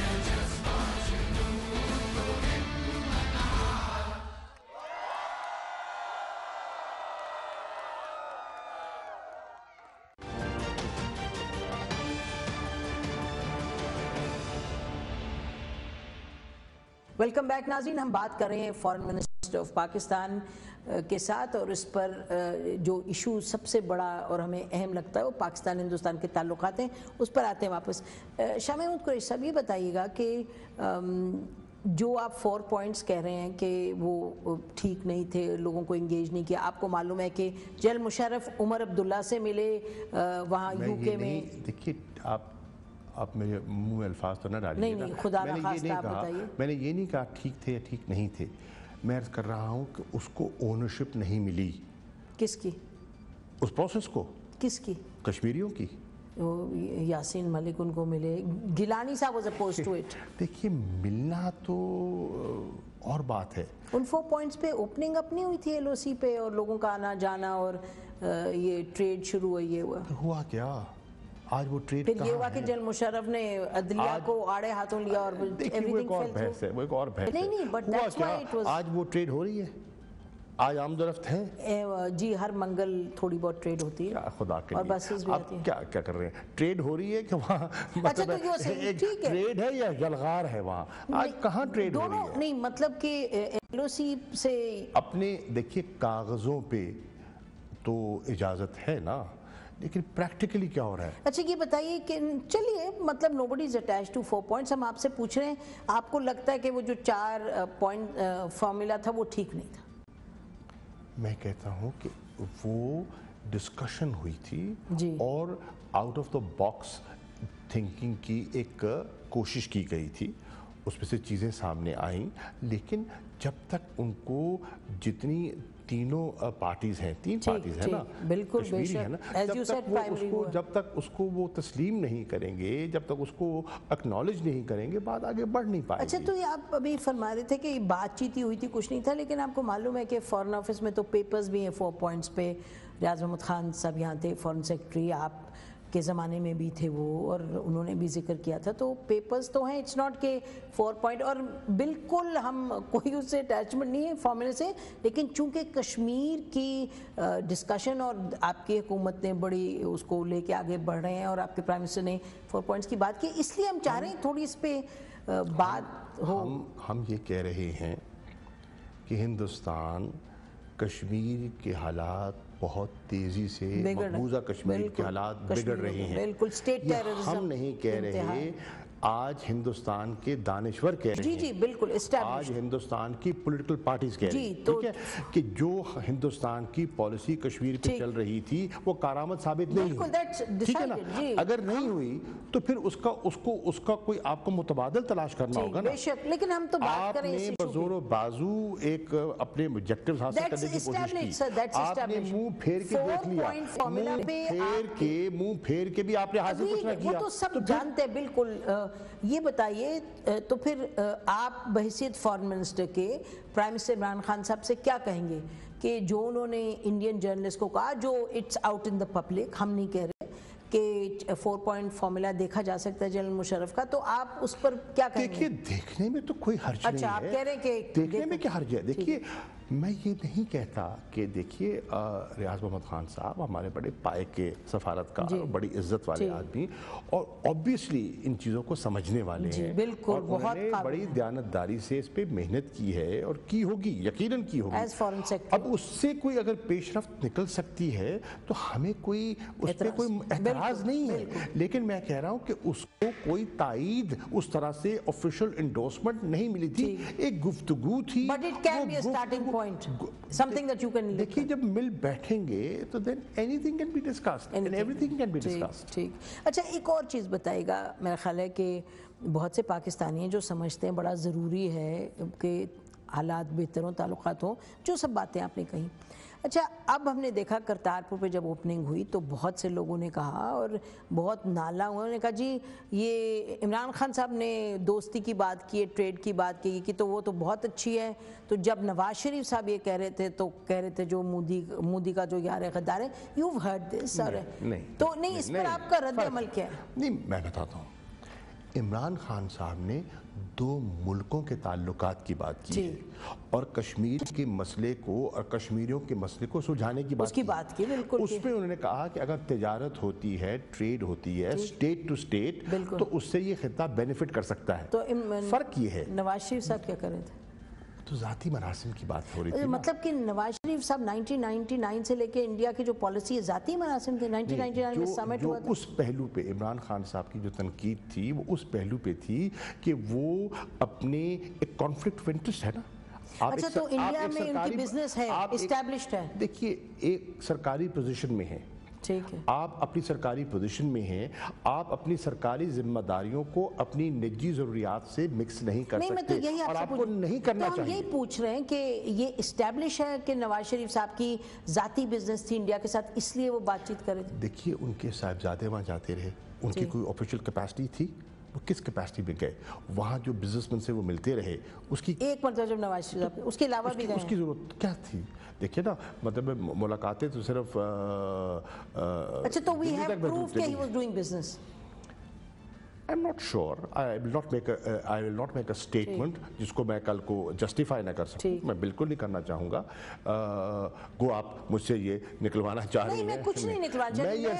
Speaker 1: ویلکم بیک ناظرین، ہم بات کر رہے ہیں فارن منسٹر آف پاکستان کے ساتھ، اور اس پر جو ایشو سب سے بڑا اور ہمیں اہم لگتا ہے وہ پاکستان ہندوستان کے تعلقات ہیں، اس پر آتے ہیں واپس. شاہ محمود قریشی صاحب یہ بتائیے گا کہ جو آپ 4 پوائنٹس کہہ رہے ہیں کہ وہ ٹھیک نہیں تھے، لوگوں کو انگیج نہیں کیا، آپ کو معلوم ہے کہ جنرل مشرف عمر عبداللہ سے ملے وہاں یو کے میں.
Speaker 2: دیکھیے آپ میرے منہ میں الفاظ تو نہ ڈالیے.
Speaker 1: نہیں خدا نخواستہ آپ بتائیے.
Speaker 2: میں نے یہ نہیں کہا ٹھیک تھے یا ٹھیک نہیں تھے، میں عرض کر رہا ہوں کہ اس کو اونرشپ نہیں ملی.
Speaker 1: کس کی؟
Speaker 2: اس پروسیس کو.
Speaker 1: کس کی؟
Speaker 2: کشمیریوں کی.
Speaker 1: یاسین ملک ان کو ملے، گیلانی صاحب واز اپوزڈ ٹو اٹ.
Speaker 2: دیکھیے ملنا تو اور بات ہے.
Speaker 1: ان 4 پوائنٹس پہ اوپننگ اپ نہیں ہوئی تھی ایل او سی پہ، اور لوگوں کا آنا جانا، اور یہ ٹریڈ شروع ہوئی. یہ
Speaker 2: ہوا کیا؟ آج وہ ٹریڈ
Speaker 1: پھر یہ ہوا کہ جنرل مشرف نے عدلیہ کو آڑے ہاتھوں لیا اور
Speaker 2: ایک اور بحث ہے، وہ ایک اور بحث ہے.
Speaker 1: نہیں but that's why it was.
Speaker 2: آج وہ ٹریڈ ہو رہی ہے، آج آمد و رفت ہے
Speaker 1: جی، ہر منگل تھوڑی بہت ٹریڈ ہوتی ہے
Speaker 2: خدا کے
Speaker 1: اور بسز بھی آتی ہیں.
Speaker 2: کیا کر رہے ہیں؟ ٹریڈ ہو رہی ہے کہ وہاں مطلب ایک ٹریڈ ہے یا یلغار ہے وہاں؟ آج کہاں ٹریڈ ہو رہی ہے؟
Speaker 1: نہیں مطلب کہ ایل او سی سے
Speaker 2: اپنے دیکھیے کاغذوں پہ تو اجازت ہے نا، لیکن پریکٹیکلی کیا ہو رہا ہے؟
Speaker 1: اچھا یہ بتائیے کہ چلیے مطلب nobody is attached to 4 points, ہم آپ سے پوچھ رہے ہیں آپ کو لگتا ہے کہ وہ جو 4 پوائنٹ فارمولا تھا وہ ٹھیک نہیں تھا؟
Speaker 2: میں کہتا ہوں کہ وہ ڈسکشن ہوئی تھی
Speaker 1: جی،
Speaker 2: اور out of the box thinking کی ایک کوشش کی گئی تھی، اس میں سے چیزیں سامنے آئیں، لیکن جب تک ان کو جتنی تینوں پارٹیز ہیں، 3 پارٹیز ہیں نا،
Speaker 1: بالکل
Speaker 2: کشمیری ہے نا، جب تک اس کو وہ تسلیم نہیں کریں گے، جب تک اس کو اکنالج نہیں کریں گے، بات آگے بڑھ نہیں پائے گی.
Speaker 1: اچھا تو یہ آپ ابھی فرما رہے تھے کہ بات چیت ہی ہوئی تھی، کچھ نہیں تھا، لیکن آپ کو معلوم ہے کہ فارن آفس میں تو پیپرز بھی ہیں 4 پوائنٹس پہ. ریاض محمد خان صاحب یہاں تھے فارن سیکرٹری، آپ کے زمانے میں بھی تھے وہ، اور انہوں نے بھی ذکر کیا تھا. تو پیپرز تو ہیں، اٹس ناٹ کہ 4 پوائنٹ، اور بالکل ہم کوئی اس سے اٹیچمنٹ نہیں ہے فارمولے سے، لیکن چونکہ کشمیر کی ڈسکشن اور آپ کی حکومت نے بڑی اس کو لے کے آگے بڑھ رہے ہیں، اور آپ کے پرائم منسٹر نے 4 پوائنٹس کی بات کی، اس لیے ہم چاہ رہے ہیں تھوڑی اس پہ بات ہو.
Speaker 2: ہم یہ کہہ رہے ہیں کہ ہندوستان کشمیر کے حالات بہت تیزی سے، مقبوضہ کشمیر کے حالات بگڑ رہے ہیں.
Speaker 1: بالکل اسٹیٹ ٹیررزم
Speaker 2: ہم نہیں کہہ رہے، آج ہندوستان کے دانشور کہہ رہے ہیں،
Speaker 1: جی بالکل
Speaker 2: آج ہندوستان کی پولیٹیکل پارٹیز کہہ رہی ہیں، ٹھیک ہے، کہ جو ہندوستان کی پالیسی کشمیر پہ چل رہی تھی وہ کارآمد ثابت نہیں ہوئی، ٹھیک ہے نا. اگر نہیں ہوئی تو پھر اس کا کوئی آپ کو متبادل تلاش کرنا ہوگا نا.
Speaker 1: لیکن ہم تو بات کریں
Speaker 2: اس ایشو بزور و بازو ایک اپنے آبجیکٹیوز حاصل کرنے کی کوشش کی، آپ نے منہ پھیر کے دیکھ لیا، منہ پھیر کے بھی آپ نے حاصل کچھ نہ کیا.
Speaker 1: وہ تو سب جانتے ہیں. بالکل. یہ بتائیے تو پھر آپ بحیثیت فارن منسٹر کے پرائم منسٹر عمران خان صاحب سے کیا کہیں گے کہ جو انہوں نے انڈین جرنلسٹ کو کہا، جو it's out in the public, ہم نہیں کہہ رہے کہ 4 پوائنٹ فارمولا دیکھا جا سکتا ہے جنرل مشرف کا، تو آپ اس پر کیا کہیں گے؟
Speaker 2: دیکھیے دیکھنے میں تو کوئی حرج نہیں ہے.
Speaker 1: اچھا آپ کہہ رہے ہیں کہ
Speaker 2: دیکھنے میں کیا حرج ہے؟ دیکھیے میں یہ نہیں کہتا کہ دیکھیے ریاض محمد خان صاحب ہمارے بڑے پائے کے سفارتکار، بڑی عزت والے آدمی، اور اوبویسلی ان چیزوں کو سمجھنے والے ہیں،
Speaker 1: بالکل،
Speaker 2: اور انہوں نے بڑی دیانتداری سے اس پہ محنت کی ہے اور کی ہوگی، یقیناً کی ہوگی.
Speaker 1: ایز فارن سیکرٹری
Speaker 2: اب اس سے کوئی اگر پیش رفت نکل سکتی ہے تو ہمیں کوئی اس پہ کوئی اعتراض نہیں ہے، لیکن میں کہہ رہا ہوں کہ اس کو کوئی تائید اس طرح سے آفیشل انڈورسمنٹ نہیں ملی تھی. ایک گفتگو تھی،
Speaker 1: point, something that you can.
Speaker 2: देखिए जब मिल बैठेंगे तो then anything can be discussed and everything can be discussed.
Speaker 1: ठीक. अच्छा, एक और चीज़ बताइएगा, मेरा ख्याल है कि बहुत से पाकिस्तानी हैं जो समझते हैं बड़ा ज़रूरी है कि हालात बेहतर हों, ताल्लुकात हों, जो सब बातें आपने कही। अच्छा, अब हमने देखा करतारपुर पे जब ओपनिंग हुई तो बहुत से लोगों ने कहा और बहुत नाला हुआ, उन्होंने कहा जी ये इमरान खान साहब ने दोस्ती की बात की है, ट्रेड की बात की तो वो तो बहुत अच्छी है। तो जब नवाज शरीफ साहब ये कह रहे थे तो कह रहे थे जो मोदी का जो यार है गद्दार है। You heard this sir? तो नहीं, इस पर आपका रद्द अमल क्या है?
Speaker 2: नहीं, मैं बताता हूँ। इमरान खान साहब ने दो मुल्कों के ताल्लुकात की बात की है और कश्मीर के मसले को और कश्मीरियों के मसले को सुलझाने की बात की।
Speaker 1: बिल्कुल।
Speaker 2: उसमें उन्होंने कहा कि अगर तिजारत होती है, ट्रेड होती है स्टेट टू स्टेट, तो उससे ये खिता बेनिफिट कर सकता है।
Speaker 1: तो
Speaker 2: फर्क ये है।
Speaker 1: नवाज शरीफ साहब क्या कर रहे थे?
Speaker 2: तो ज़ाती मरासिम की बात हो रही थी।
Speaker 1: मतलब कि नवाज शरीफ साहब 1999 से लेके इंडिया की जो पॉलिसी है ज़ाती मरासिम थे। 1999 में समिट हुआ था।
Speaker 2: उस पहलू पे इमरान खान साहब की जो तनकीद थी वो उस पहलू पे थी कि वो अपने एक कॉन्फ्लिक्ट ऑफ इंटरेस्ट है ना।
Speaker 1: अच्छा, तो इंडिया में उनकी बिजनेस है, एस्टैब्लिश्ड है।
Speaker 2: देखिए, एक सरकारी पोजीशन में है,
Speaker 1: ठीक है,
Speaker 2: आप अपनी सरकारी पोजीशन में हैं, आप अपनी सरकारी जिम्मेदारियों को अपनी निजी जरूरियात से मिक्स नहीं कर सकते।
Speaker 1: मैं तो यही
Speaker 2: और आपको नहीं करना
Speaker 1: तो
Speaker 2: चाहिए।
Speaker 1: हम यही पूछ रहे हैं कि ये इस्टेब्लिश है कि नवाज शरीफ साहब की जाती बिजनेस थी इंडिया के साथ, इसलिए वो बातचीत कर रहे थे।
Speaker 2: देखिए, उनके साहिबजादे वहाँ जाते रहे, उनकी कोई ऑफिशियल कैपेसिटी थी? वो किस कैपेसिटी में गए? वहाँ जो बिजनेसमैन से वो मिलते रहे, उसकी
Speaker 1: एक मतलब जब नवाज शरीफ साहब, उसके अलावा भी
Speaker 2: उसकी जरूरत क्या थी? देखिए ना, मतलब मुलाकातें तो सिर्फ
Speaker 1: अच्छा, तो वी हैव प्रूफ कि he was doing business.
Speaker 2: I'm not sure. I will not make a statement जिसको मैं कल को जस्टिफाई ना कर सकूं। मैं बिल्कुल नहीं करना चाहूँगा। गो आप मुझसे ये निकलवाना चाह रही हैं।
Speaker 1: मैं कुछ नहीं निकलवाना चाह रही,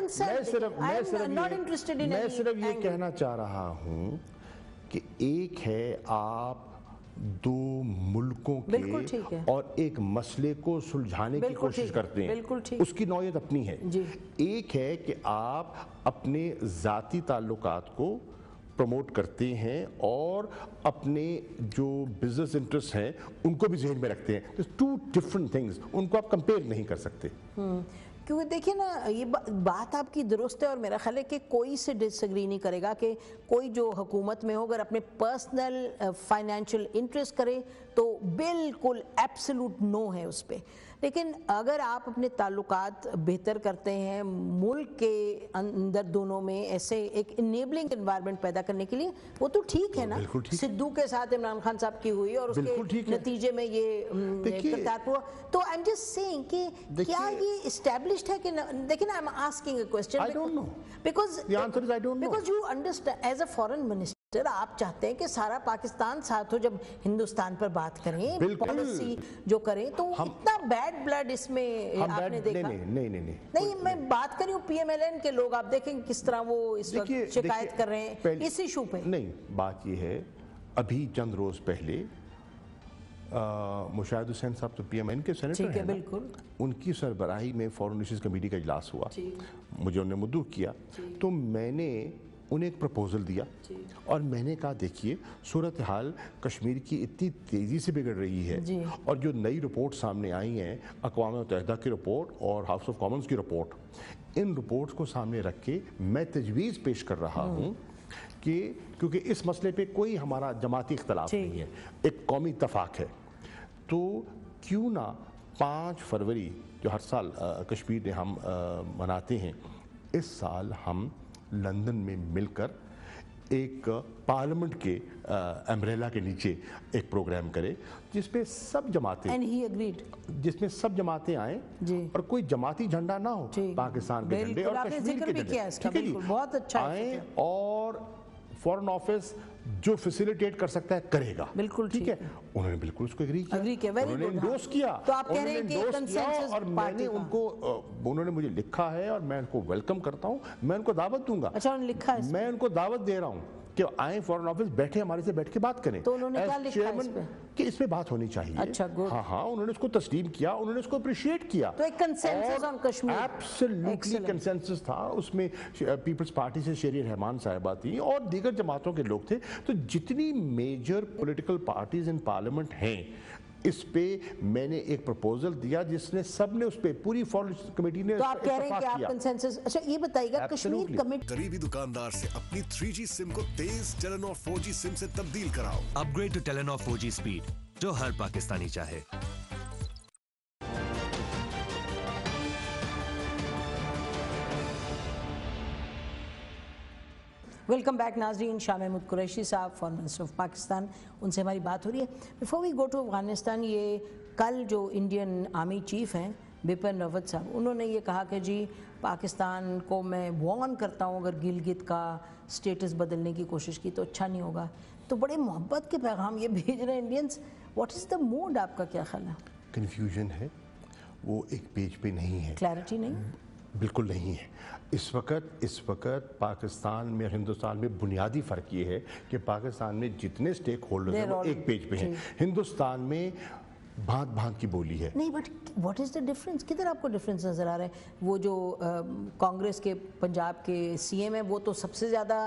Speaker 1: मैं
Speaker 2: सिर्फ ये कहना चाह रहा हूँ कि एक है आप दो मुल्कों के और एक मसले को सुलझाने की कोशिश करते हैं, उसकी नौयत अपनी है। एक है कि आप अपने ज़ाती ताल्लुकात को प्रमोट करते हैं और अपने जो बिजनेस इंटरेस्ट हैं उनको भी ज़हन में रखते हैं। टू डिफरेंट थिंग्स, उनको आप कंपेयर नहीं कर सकते।
Speaker 1: क्योंकि देखिए ना, ये बात आपकी दुरुस्त है और मेरा ख्याल है कि कोई से डिसएग्री नहीं करेगा कि कोई जो हुकूमत में हो अगर अपने पर्सनल फाइनेंशियल इंटरेस्ट करे तो बिल्कुल एब्सोल्यूट नो है उस पर। लेकिन अगर आप अपने ताल्लुकात बेहतर करते हैं मुल्क के अंदर दोनों में ऐसे एक इनेबलिंग एनवायरनमेंट पैदा करने के लिए, वो तो ठीक है ना। सिद्धू के साथ इमरान खान साहब की हुई और उसके नतीजे में ये करतारपुर। तो आई एम जस्ट सेइंग कि क्या ये एस्टैब्लिश्ड है कि देखिए ना, I am asking a question,
Speaker 2: I don't know,
Speaker 1: because
Speaker 2: the answer is I don't know.
Speaker 1: Because you understand as a foreign minister आप चाहते हैं कि सारा पाकिस्तान साथ हो जब हिंदुस्तान पर बात करें, पॉलिसी जो करें, तो इतना बैड ब्लड इसमें आपने देखा? नहीं, मैं बात कर रही हूँ PMLN के लोग, आप देखें किस तरह वो इस वक्त शिकायत कर रहे हैं इस इशू पे।
Speaker 2: नहीं, बात ये है, अभी चंद रोज पहले मुशाहिद हुसैन साहब तो PMN के सेनेटर हैं,
Speaker 1: बिल्कुल,
Speaker 2: उनकी सरबराही में फॉरेन इश्यूज कमेटी का इजलास हुआ, मुझे उन्होंने मुद्दू किया, तो मैंने उन्हें एक प्रपोजल दिया और मैंने कहा देखिए, सूरत हाल कश्मीर की इतनी तेज़ी से बिगड़ रही है और जो नई रिपोर्ट सामने आई हैं, अक़वाम मुत्तहिदा की रिपोर्ट और हाउस ऑफ कॉमन्स की रिपोर्ट, इन रिपोर्ट्स को सामने रख के मैं तजवीज़ पेश कर रहा हूँ कि क्योंकि इस मसले पे कोई हमारा जमाती इख्तलाफ नहीं है, एक कौमी इत्तफाक है, तो क्यों ना 5 फरवरी जो हर साल कश्मीर में हम मनाते हैं, इस साल हम लंदन में मिलकर एक पार्लियामेंट के अम्ब्रेला के नीचे एक प्रोग्राम करें जिसपे सब जमातें, जिसमें सब जमातें आए और कोई जमाती झंडा ना हो, पाकिस्तान के झंडे और कश्मीर के झंडे,
Speaker 1: बहुत अच्छा
Speaker 2: आए और फॉरेन ऑफिस जो फैसिलिटेट कर सकता है करेगा।
Speaker 1: बिल्कुल ठीक है।
Speaker 2: उन्होंने बिल्कुल उसको एग्री किया, उन्होंने इंडोर्स किया।
Speaker 1: तो आप कह रहे हैं कि कंसेंसस
Speaker 2: और मैंने उनको, उन्होंने मुझे लिखा है और मैं उनको वेलकम करता हूं, मैं उनको दावत दूंगा।
Speaker 1: अच्छा, उन्होंने लिखा है,
Speaker 2: मैं उनको दावत दे रहा हूं कि आए फॉरेन ऑफिस, बैठे हमारे से बैठ के बात करें।
Speaker 1: तो उन्होंने क्या लिखा है इस पे?
Speaker 2: कि इस पे बात होनी चाहिए।
Speaker 1: अच्छा, गुड।
Speaker 2: हाँ, उन्होंने इसको तस्लीम किया, उन्होंने इसको अप्रिशिएट किया।
Speaker 1: तो एक consensus on Kashmir,
Speaker 2: absolutely consensus था। उसमें पीपल्स पार्टी से शेरी रहमान साहिबा थी और दीगर जमातों के लोग थे। तो जितनी major political parties in parliament हैं, इस पे मैंने एक प्रपोजल दिया जिसने सबने उस पे पूरी फॉरेन कमेटी ने
Speaker 1: तो आप कह रहे हैं कि आप कंसेंसस। अच्छा ये बताइएगा, कश्मीर कमेटी
Speaker 4: करीबी दुकानदार से अपनी 3G सिम को तेज टेलेनॉर 4G सिम से तब्दील कराओ।
Speaker 5: Upgrade to Telenor 4G speed, जो हर पाकिस्तानी चाहे।
Speaker 1: वेलकम बैक नाजरीन। शाह महमूद कुरैशी साहब, फॉरेन मिनिस्टर ऑफ पाकिस्तान, उनसे हमारी बात हो रही है। Before we go to Afghanistan, ये कल जो इंडियन आर्मी चीफ हैं बिपिन रावत साहब, उन्होंने ये कहा कि जी पाकिस्तान को मैं वार्न करता हूँ अगर गिलगित का स्टेटस बदलने की कोशिश की तो अच्छा नहीं होगा। तो बड़े मोहब्बत के पैगाम ये भेज रहे हैं Indians. What is the mood, आपका क्या ख्याल है?
Speaker 2: कन्फ्यूजन है, वो एक पेज पे नहीं है,
Speaker 1: क्लैरिटी नहीं,
Speaker 2: बिल्कुल नहीं है। इस वक्त पाकिस्तान में, हिंदुस्तान में बुनियादी फ़र्क ये है कि पाकिस्तान में जितने स्टेक होल्डर्स हैं वो एक पेज पे हैं। हिंदुस्तान में भांत भांत की बोली है।
Speaker 1: नहीं, but what is the difference? किधर आपको डिफरेंस नज़र आ रहा है? वो जो कांग्रेस के पंजाब के सीएम है वो तो सबसे ज़्यादा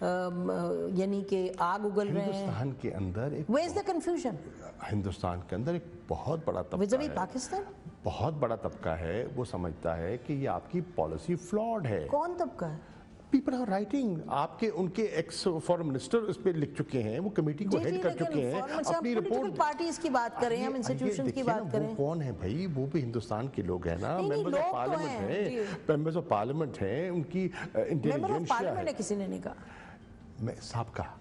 Speaker 1: यानी कि आग उगल रहे हैं।
Speaker 2: हिंदुस्तान के अंदर एक
Speaker 1: Where is the confusion?
Speaker 2: Hindustan के अंदर एक बहुत बड़ा तबका
Speaker 1: विज़-विज़
Speaker 2: है,
Speaker 1: पाकिस्तान
Speaker 2: बहुत बड़ा तबका है, वो समझता है कि ये आपकी पॉलिसी फ्लॉड है।
Speaker 1: कौन तबका है?
Speaker 2: पीपल आर राइटिंग, आपके उनके एक्स फॉरेन मिनिस्टर इस पे लिख चुके हैं, वो कमेटी को हेड कर चुके हैं। अपनी रिपोर्ट
Speaker 1: पार्टीज की बात करें, हम इंस्टीट्यूशंस की बात करें।
Speaker 2: वो कौन है भाई? वो भी हिंदुस्तान के लोग हैं ना, मेंबर्स ऑफ पार्लियामेंट हैं, मेंबर्स ऑफ पार्लियामेंट हैं, उनकी इंटेलिजेंशिया है।
Speaker 1: किसी ने नहीं कहा,
Speaker 2: मैं साहब का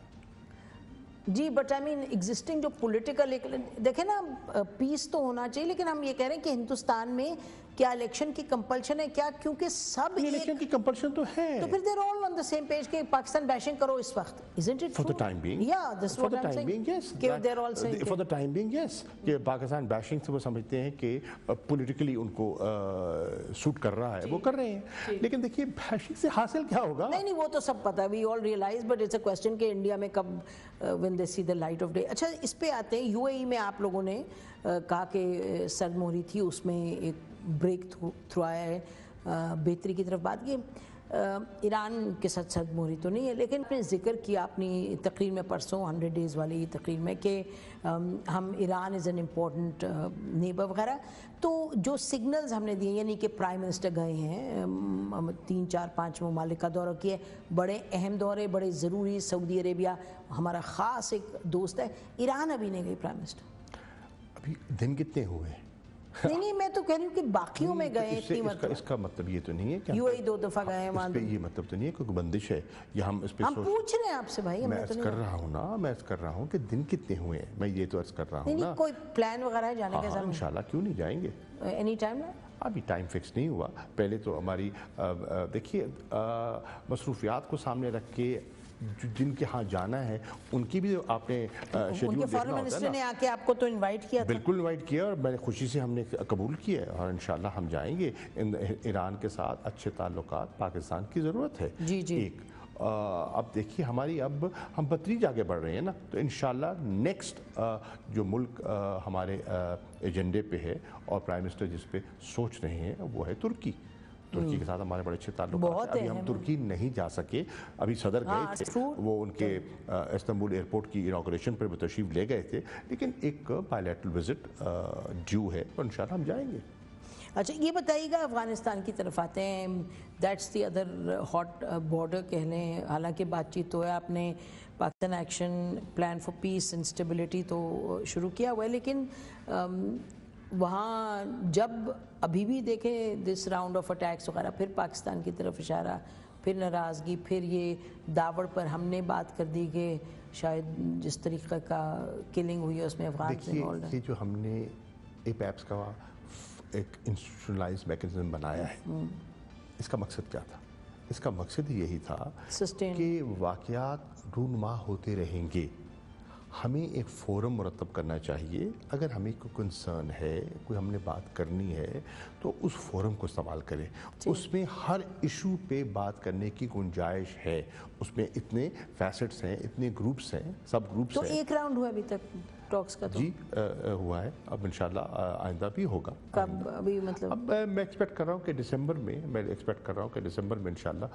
Speaker 1: जी, बट आई मीन एग्जिस्टिंग जो पॉलिटिकल, देखें ना, पीस तो होना चाहिए, लेकिन हम ये कह रहे हैं कि हिंदुस्तान में क्या इलेक्शन की कंपल्शन है क्या? क्योंकि सब
Speaker 2: इलेक्शन की कंपल्शन तो है,
Speaker 1: तो फिर they are all on the same page के पाकिस्तान बैशिंग करो इस वक्त, isn't it?
Speaker 2: For the time being,
Speaker 1: या this what I am saying, yes, they are all saying
Speaker 2: for the time being, yes, कि पाकिस्तान बैशिंग से वो समझते हैं कि पॉलिटिकली उनको सूट कर रहा है, वो कर रहे हैं। लेकिन देखिए बैशिंग से हासिल क्या होगा?
Speaker 1: नहीं, वो तो सब पता है, we all realise, but it's a question कि इंडिया में कब when they see the light of day. अच्छा, इस पे आते हैं, यूएई में आप लोगों ने कहा कि सर्द मोहरी थी, उसमें एक ब्रेक थ्रू आया है, बेहतरी की तरफ बात की। ईरान के साथ सर्द मोहरी तो नहीं है, लेकिन आपने जिक्र किया अपनी तकरीर में परसों 100 डेज़ वाली तकरीर में कि हम Iran is an important neighbour वगैरह। तो जो सिग्नल्स हमने दिए, यानी कि प्राइम मिनिस्टर गए हैं 3, 4, 5 ममालिक का दौरा किया, बड़े अहम दौरे, बड़े ज़रूरी। सऊदी अरेबिया हमारा ख़ास एक दोस्त है, ईरान अभी नहीं गई प्राइम मिनिस्टर।
Speaker 2: अभी दिन कितने हुए?
Speaker 1: नहीं, मैं तो कह रही हूँ कि बाकियों में गए इतनी मतलब।
Speaker 2: इसका मतलब ये तो नहीं है कि
Speaker 1: यूएई 2 दफ़ा गए हैं वहाँ,
Speaker 2: ये मतलब तो नहीं है कोई बंदिश है या हम इस पे
Speaker 1: हम पूछ रहे हैं आपसे भाई।
Speaker 2: मैं अर्ज कर रहा हूँ ना, मैं अर्ज कर रहा हूँ कि दिन कितने हुए हैं, मैं ये तो अर्ज कर रहा हूँ ना।
Speaker 1: कोई प्लान वगैरह है जाने का?
Speaker 2: इंशाल्लाह, क्यों नहीं जाएंगे,
Speaker 1: एनी टाइम ना।
Speaker 2: अभी टाइम फिक्स नहीं हुआ। पहले तो हमारी देखिए मसरूफियात को सामने रख के जिनके यहाँ जाना है उनकी भी आपने शेड्यूल देखना होता है ना।
Speaker 1: मिनिस्टर ने आके आपको तो इनवाइट किया था?
Speaker 2: बिल्कुल इनवाइट किया, और मैंने खुशी से हमने कबूल किया है, और इंशाल्लाह हम जाएंगे। ईरान के साथ अच्छे ताल्लुकात पाकिस्तान की ज़रूरत है।
Speaker 1: जी जी।
Speaker 2: एक अब देखिए अब हम बतरीज आगे बढ़ रहे हैं ना, तो इंशाल्लाह नेक्स्ट जो मुल्क हमारे एजेंडे पे है और प्राइम मिनिस्टर जिस पे सोच रहे हैं वो है तुर्की। तुर्की के साथ हमारे बड़े अच्छे ताल्लुक हैं। अभी हम तुर्की नहीं जा सके, अभी सदर गए थे, वो उनके इस्तांबुल एयरपोर्ट की इनॉग्रेशन पर तशरीफ ले गए थे, लेकिन एक बायलैटरल विजिट ड्यू है और इंशाल्लाह हम जाएंगे।
Speaker 1: अच्छा, ये बताइएगा, अफगानिस्तान की तरफ आते हैं, that's the other hot border कह लें। हालांकि बातचीत तो है, आपने Pakistan action plan for peace and stability तो शुरू किया हुआ है, लेकिन वहाँ जब अभी भी देखें दिस राउंड ऑफ अटैक्स वगैरह, फिर पाकिस्तान की तरफ इशारा, फिर नाराज़गी, फिर ये दावड़ पर हमने बात कर दी कि शायद जिस तरीक़े का किलिंग हुई है उसमें अफगान से इन्वॉल्व है।
Speaker 2: ये जो हमने एपैप्स का एक इंस्टीट्यूशनलाइज्ड मैकेनिज्म बनाया है, इसका मकसद क्या था? इसका मकसद यही था कि वाक़यात रूनुमा होते रहेंगे, हमें एक फ़ोरम मुरतब करना चाहिए। अगर हमें कोई कंसर्न है, कोई हमने बात करनी है, तो उस फोरम को इस्तेमाल करें। उसमें हर इशू पे बात करने की गुंजाइश है। उसमें इतने फैसेट्स हैं, इतने ग्रुप्स हैं, सब ग्रुप्स
Speaker 1: तो
Speaker 2: हैं।
Speaker 1: एक राउंड हुआ अभी तक? टॉक्स का? तो
Speaker 2: जी हुआ है, अब इंशाल्लाह आइंदा भी होगा।
Speaker 1: कब अभी मतलब?
Speaker 2: अब मैं एक्सपेक्ट कर रहा हूँ कि दिसंबर में इंशाल्लाह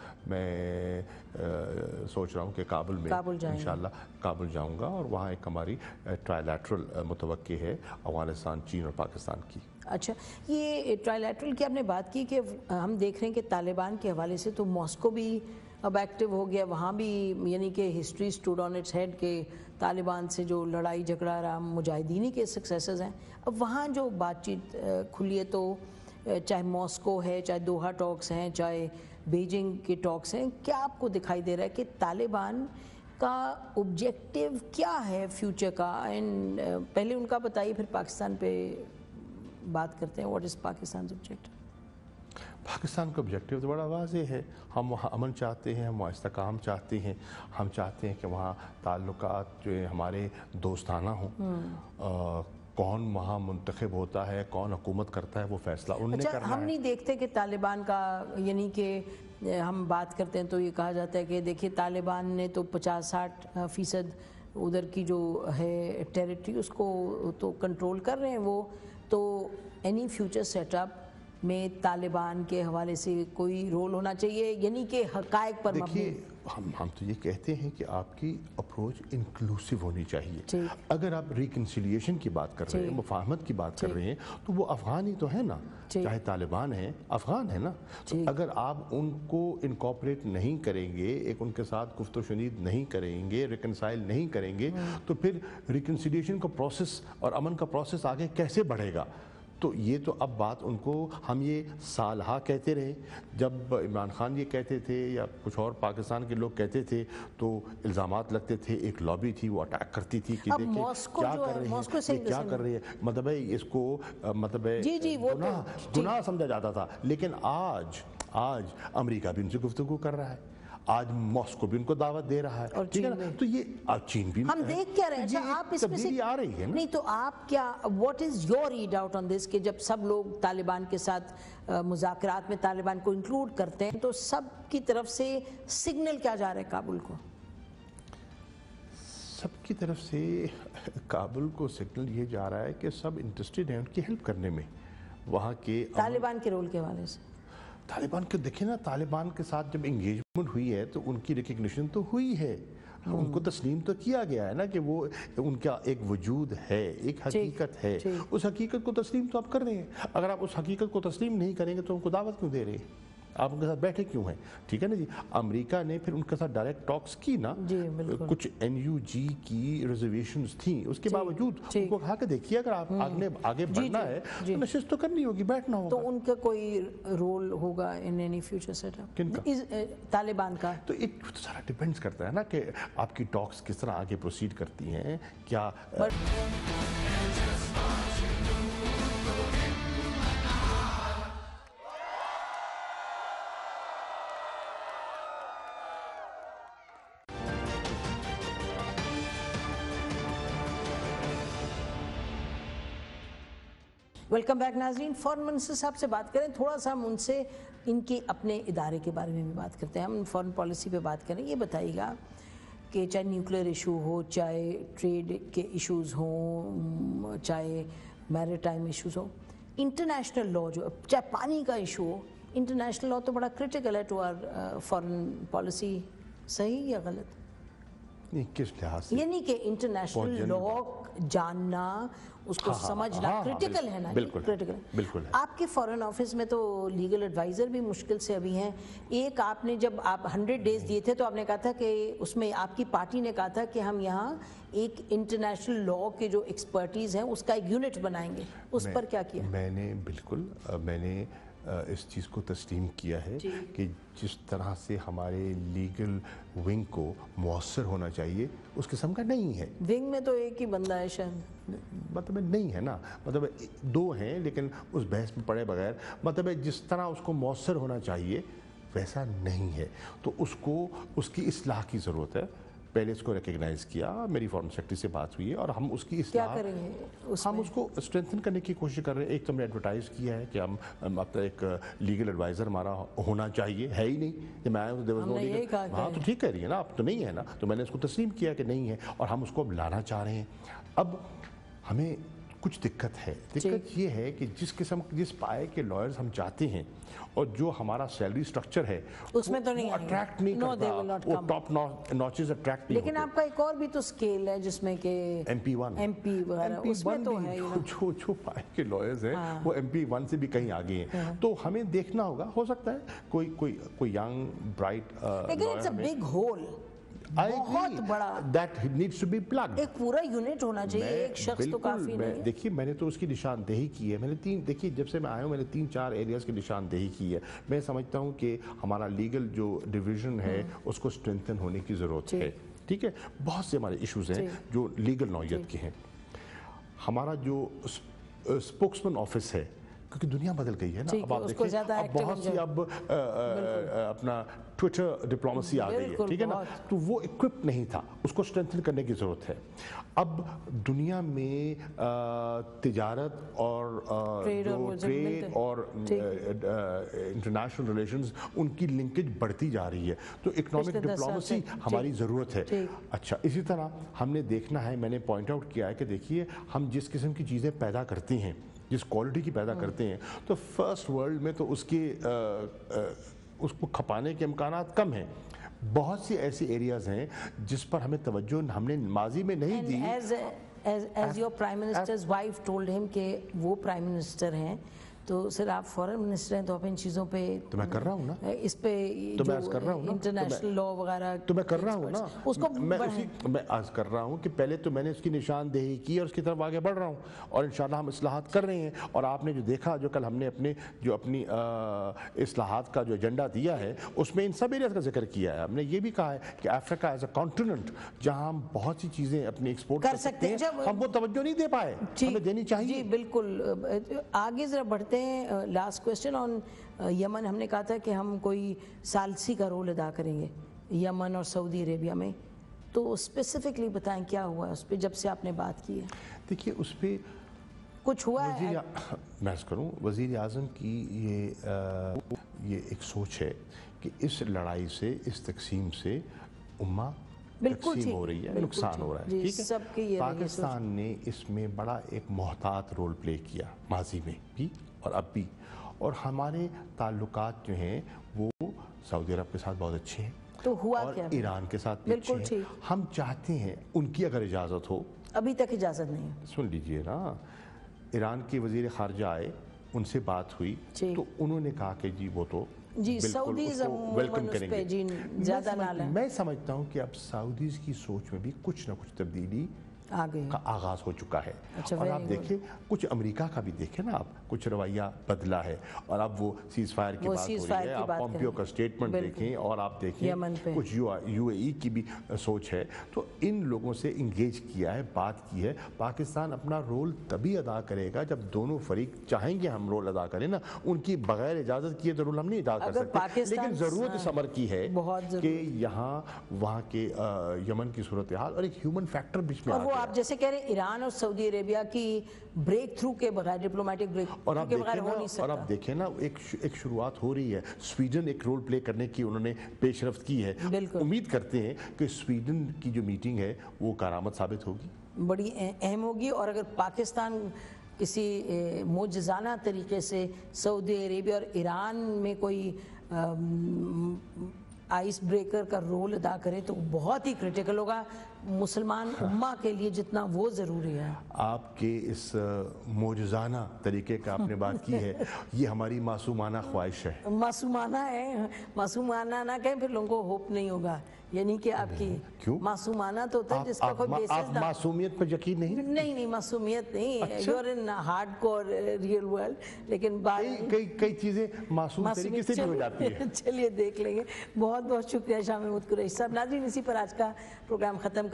Speaker 2: मैं सोच रहा हूँ कि काबुल में इंशाल्लाह काबुल जाऊँगा और वहाँ एक हमारी ट्राइलैटरल मुतवक्की है अफगानिस्तान, चीन और पाकिस्तान की।
Speaker 1: अच्छा, ये ट्राइलैटरल की आपने बात की कि हम देख रहे हैं कि तालिबान के हवाले से तो मॉस्को भी अब एक्टिव हो गया, वहाँ भी यानी कि history stood on its head के तालिबान से जो लड़ाई झगड़ा रहा मुजाहिदीनी के सक्सेसेस हैं। अब वहाँ जो बातचीत खुली है, तो चाहे मॉस्को है, चाहे दोहा टॉक्स हैं, चाहे बीजिंग के टॉक्स हैं, क्या आपको दिखाई दे रहा है कि तालिबान का ऑब्जेक्टिव क्या है फ्यूचर का? एंड पहले उनका बताइए, फिर पाकिस्तान पे बात करते हैं। What is Pakistan objective?
Speaker 2: Pakistan का ऑब्जेक्टिव तो बड़ा वाज़ेह है। हम वहाँ अमन चाहते हैं, हम वहाँ इस्तेकाम चाहते हैं, हम चाहते हैं कि वहाँ ताल्लुकात जो है हमारे दोस्ताना हों। कौन वहाँ मुंतखब होता है, कौन हुकूमत करता है, वो फैसला उन्हें करना है।
Speaker 1: हम नहीं देखते कि तालिबान का, यानी कि हम बात करते हैं तो ये कहा जाता है कि देखिए तालिबान ने तो 50-60% उधर की जो है टेरिटरी उसको तो कंट्रोल कर रहे हैं वो। तो एनी फ्यूचर सेटअप में तालिबान के हवाले से कोई रोल होना चाहिए, यानी कि हकायक पर मबनी?
Speaker 2: देखिए, हम तो ये कहते हैं कि आपकी अप्रोच इंक्लूसिव होनी चाहिए। अगर आप रिकन्सिलिएशन की बात कर रहे हैं, मुफाहमत की बात कर रहे हैं, तो वो अफगान ही तो है ना, चाहे तालिबान है, अफगान है ना। तो अगर आप उनको इनकॉर्पोरेट नहीं करेंगे, एक उनके साथ गुफ्त शुनीद नहीं करेंगे, रिकनसाइल नहीं करेंगे, तो फिर रिकन्सिलिएशन का प्रोसेस और अमन का प्रोसेस आगे कैसे बढ़ेगा? तो ये तो अब बात उनको हम ये सालहा कहते रहे, जब इमरान खान ये कहते थे या कुछ और पाकिस्तान के लोग कहते थे तो इल्ज़ामात लगते थे, एक लॉबी थी वो अटैक करती थी कि देखिए क्या कर रहे हैं, क्या कर रही है, मतलब है इसको मतलब है गुनाह समझा जाता था। लेकिन आज अमेरिका भी उनसे गुफ्तगू कर रहा है, आज मॉस्को भी उनको दावत दे रहा है, ठीक है ना। तो ये चीन भी
Speaker 1: हम देख क्या रहे हैं। अच्छा, आप इसमें से
Speaker 2: आ रही है ना?
Speaker 1: नहीं तो आप क्या, what is your read out on this, कि जब सब लोग तालिबान के साथ मुज़ाकरात में तालिबान को इंक्लूड करते हैं तो सब की तरफ से सिग्नल क्या जा रहा है काबुल को?
Speaker 2: सबकी तरफ से काबुल को सिग्नल ये जा रहा है कि सब इंटरेस्टेड हैं उनकी हेल्प करने में। वहाँ के
Speaker 1: तालिबान के रोल के हवाले से
Speaker 2: तालिबान के देखें ना, तालिबान के साथ जब इंगेजमेंट हुई है तो उनकी रिकग्निशन तो हुई है, उनको तस्लीम तो किया गया है ना कि वो उनका एक वजूद है, एक हकीकत है। उस हकीकत को तस्लीम तो आप कर रहे हैं। अगर आप उस हकीकत को तस्लीम नहीं करेंगे तो उनको दावत क्यों दे रहे हैं, आप उनके साथ बैठे क्यों हैं? ठीक है ना जी। अमेरिका ने फिर उनके साथ डायरेक्ट टॉक्स की ना, कुछ NUG की रिजर्वेशंस थी, उसके बावजूद उनको कहा कि देखिए अगर आप आगे बढ़ना है तो नशिस्त तो करनी होगी, बैठना होगा।
Speaker 1: तो उनका कोई रोल होगा इन एनी फ्यूचर सेटअप? किनका? तालिबान का?
Speaker 2: तो एक तो सारा डिपेंड्स करता है ना कि आपकी टॉक्स किस तरह आगे प्रोसीड करती हैं, क्या
Speaker 1: वेलकम बैक नाज़रीन। फॉरेन मिनिस्टर साहब से बात करें, थोड़ा सा हम उनसे इनके अपने इदारे के बारे में भी बात करते हैं। हम फॉरेन पॉलिसी पे बात करें। ये बताइएगा कि चाहे न्यूक्लियर इशू हो, चाहे ट्रेड के इश्यूज़ हों, चाहे मैरीटाइम इश्यूज़ हो, इंटरनेशनल लॉ जो, चाहे पानी का इशू हो, इंटरनेशनल लॉ तो बड़ा क्रिटिकल है टू आवर फॉरेन पॉलिसी। सही या गलत?
Speaker 2: नहीं, किस लिहाज से?
Speaker 1: यानी कि इंटरनेशनल लॉ जानना, उसको समझना क्रिटिकल है ना?
Speaker 2: बिल्कुल
Speaker 1: क्रिटिकल है। आपके फॉरेन ऑफिस में तो लीगल एडवाइज़र भी मुश्किल से अभी हैं। एक आपने जब आप 100 डेज दिए थे तो आपने कहा था कि उसमें आपकी पार्टी ने कहा था कि हम यहाँ एक इंटरनेशनल लॉ के जो एक्सपर्टीज़ हैं उसका एक यूनिट बनाएंगे, उस पर क्या किया?
Speaker 2: मैंने इस चीज़ को तस्लीम किया है कि जिस तरह से हमारे लीगल विंग को मुअस्सर होना चाहिए उस किस्म का नहीं है।
Speaker 1: विंग में तो एक ही बंदा है शायद,
Speaker 2: मतलब नहीं है ना, मतलब 2 हैं लेकिन उस बहस में पड़े बगैर, मतलब जिस तरह उसको मुअस्सर होना चाहिए वैसा नहीं है, तो उसको उसकी इस्लाह की ज़रूरत है। पहले इसको रिकग्नाइज़ किया, मेरी फॉरेन सेक्रेटरी से बात हुई है और हम उसकी
Speaker 1: क्या करेंगे
Speaker 2: हम उसको स्ट्रेंथन करने की कोशिश कर रहे हैं। एक तो हमने एडवर्टाइज़ किया है कि हम अब तक एक लीगल एडवाइज़र हमारा होना चाहिए, है ही नहीं। जब मैं आया तो हाँ, तो ठीक कह रही है ना, अब तो नहीं है ना, तो मैंने उसको तस्लीम किया कि नहीं है और हम उसको अब लाना चाह रहे हैं। अब हमें कुछ दिक्कत है। दिक्कत ये है कि जिस पाए के लॉयर्स हम चाहते हैं और जो हमारा सैलरी स्ट्रक्चर है
Speaker 1: उसमें तो नहीं
Speaker 2: अट्रैक्ट नहीं करता, वो टॉप नॉचेस अट्रैक्ट नहीं
Speaker 1: लेकिन आपका एक और भी तो स्केल है जिसमें कि MP वगैरह उसमें तो है
Speaker 2: जो पाए के लॉयर्स हैं वो MP1 से भी कहीं आगे हैं। तो हमें देखना होगा, हो सकता है कोई यंग ब्राइट,
Speaker 1: लेकिन इट्स अ बिग होल, बहुत बड़ा,
Speaker 2: that needs to be plugged।
Speaker 1: एक पूरा यूनिट होना चाहिए, एक शख्स तो काफी नहीं है।
Speaker 2: देखिए मैंने तो उसकी निशानदेही की है, देखिए जब से मैं आया हूँ मैंने 3-4 एरियाज की निशानदेही की है। मैं समझता हूँ कि हमारा लीगल जो डिवीजन है उसको स्ट्रेंथन होने की ज़रूरत है। ठीक है, बहुत से हमारे इश्यूज हैं जो लीगल नौयत के हैं। हमारा जो स्पोक्समैन ऑफिस है, क्योंकि दुनिया बदल गई है ना, अब आप देखिए अब बहुत सी अपना ट्विटर डिप्लोमेसी आ गई है, ठीक है ना, तो वो इक्विप नहीं था, उसको स्ट्रेंथन करने की ज़रूरत है। अब दुनिया में तिजारत और ट्रेड और इंटरनेशनल रिलेशंस, उनकी लिंकेज बढ़ती जा रही है, तो इकोनॉमिक डिप्लोमेसी हमारी ज़रूरत है। अच्छा, इसी तरह हमने देखना है, मैंने पॉइंट आउट किया है कि देखिए हम जिस किस्म की चीज़ें पैदा करते हैं, जिस क्वालिटी की पैदा करते हैं, तो फर्स्ट वर्ल्ड में तो उसको खपाने के इम्कानात कम हैं। बहुत सी ऐसी एरियाज हैं जिस पर हमें तवज्जो हमने माजी में नहीं दी।
Speaker 1: As your prime minister's wife told him कि वो प्राइम मिनिस्टर हैं, तो सर आप फॉरेन मिनिस्टर हैं, तो आप इन चीज़ों पे
Speaker 2: तो मैं कर रहा हूँ ना,
Speaker 1: इस पे
Speaker 2: तो मैं आज कर रहा हूँ ना,
Speaker 1: इंटरनेशनल लॉ वगैरह
Speaker 2: तो मैं कर रहा हूँ ना,
Speaker 1: उसको
Speaker 2: मैं आज कर रहा हूँ कि पहले तो मैंने उसकी निशानदेही की और उसकी तरफ आगे बढ़ रहा हूँ, और इंशाल्लाह हम इस्लाहात कर रहे हैं। और आपने जो देखा, जो कल हमने अपनी इस्लाहात का जो एजेंडा दिया है, उसमें इन सब एरियाज का जिक्र किया है। हमने ये भी कहा है कि अफ्रीका एज अ कॉन्टिनेंट जहाँ हम बहुत सी चीज़ें अपनी एक्सपोर्ट कर सकते हैं, हम वो तवज्जो नहीं दे पाए, हमें देनी चाहिए।
Speaker 1: जी बिल्कुल। आगे जरा बढ़ते हैं। लास्ट क्वेश्चन ऑन यमन, हमने कहा था कि हम कोई सालसी का रोल अदा करेंगे यमन और सऊदी अरेबिया में, तो स्पेसिफिकली बताएं क्या हुआ उस पर जब से आपने बात की है?
Speaker 2: देखिए उस पर
Speaker 1: कुछ हुआ है?
Speaker 2: मैं करूँ, वज़ीर आज़म की ये एक सोच है कि इस लड़ाई से, इस तकसीम से उम्मा तकसीम हो रही है, नुकसान हो रहा है। ठीक है, पाकिस्तान ने इसमें बड़ा एक मोहतात रोल प्ले किया माजी में भी और अब भी, और हमारे ताल्लुकात जो हैं वो सऊदी अरब के साथ बहुत अच्छे हैं,
Speaker 1: तो हुआ
Speaker 2: और
Speaker 1: क्या?
Speaker 2: ईरान के साथ भी अच्छे हैं। हम चाहते हैं उनकी अगर इजाज़त हो,
Speaker 1: अभी तक इजाज़त नहीं है।
Speaker 2: सुन लीजिए ना, ईरान के वज़ीर ख़ारजा आए, उनसे बात हुई, तो उन्होंने कहा कि जी वो तो
Speaker 1: जी सऊदी
Speaker 2: वेलकम करेंगे।
Speaker 1: ज़्यादा ना लें।
Speaker 2: मैं समझता हूँ कि अब सऊदीज़ की सोच में भी कुछ ना कुछ तब्दीली का आगाज हो चुका है।
Speaker 1: अच्छा,
Speaker 2: और आप देखें, कुछ अमरीका का भी देखें ना, आप कुछ रवैया बदला है, और अब वो सीज फायर की बात हो रही है, आप पॉम्पियो का स्टेटमेंट देखें, और आप देखें कुछ UAE की भी सोच है। तो इन लोगों से इंगेज किया है, बात की है। पाकिस्तान अपना रोल तभी अदा करेगा जब दोनों फरीक चाहेंगे हम रोल अदा करें ना, उनकी बगैर इजाज़त किए तो रोल हम नहीं अदा कर सकते। लेकिन ज़रूरत इस अमर की है कि यहाँ वहाँ के यमन की सूरत हाल और एक ह्यूमन फैक्टर बीच में,
Speaker 1: आप जैसे कह रहे हैं ईरान और सऊदी अरेबिया की ब्रेक थ्रू के बगैर, डिप्लोमेटिक ब्रेक थ्रू के बगैर हो नहीं सकता।
Speaker 2: और आप देखें ना, एक शुरुआत हो रही है, स्वीडन एक रोल प्ले करने की उन्होंने पेशरफ्त की है। उम्मीद करते हैं कि स्वीडन की जो मीटिंग है वो कारामद साबित होगी, बड़ी
Speaker 1: अहम होगी। और अगर पाकिस्तान किसी मोजज़ाना तरीके से सऊदी अरेबिया और ईरान में कोई आइस ब्रेकर का रोल अदा करे तो बहुत ही क्रिटिकल होगा मुसलमान उम्मा के लिए, जितना वो ज़रूरी है।
Speaker 2: आपके इस मोजज़ाना तरीके का आपने बात की है, ये हमारी मासूमाना ख्वाहिश है।
Speaker 1: मासूमाना है, मासूमाना ना कहें फिर लोगों को होप नहीं होगा, यानी कि आपकी
Speaker 2: क्यों
Speaker 1: मासूमाना तो होता है जिसका कोई बेसिस ना।
Speaker 2: आप मासूमियत पर यकीन
Speaker 1: नहीं मासूमियत नहीं, you are in hardcore real world, लेकिन
Speaker 2: कई चीजें मासूम तरीके से भी हो जाती है।
Speaker 1: चलिए देख लेंगे। बहुत बहुत शुक्रिया शाह महमूद कुरैशी साहब। नाज़रीन, इसी पर आज का प्रोग्राम खत्म